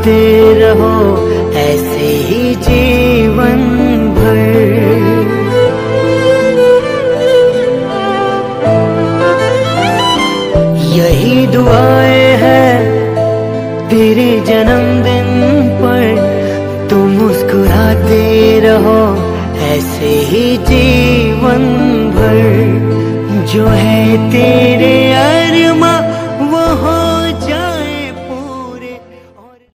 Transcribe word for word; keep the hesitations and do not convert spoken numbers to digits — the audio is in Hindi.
मुस्कुराते रहो ऐसे ही जीवन भर। यही दुआएं हैं तेरे जन्मदिन पर, तुम मुस्कुराते रहो ऐसे ही जीवन भर। जो है तेरे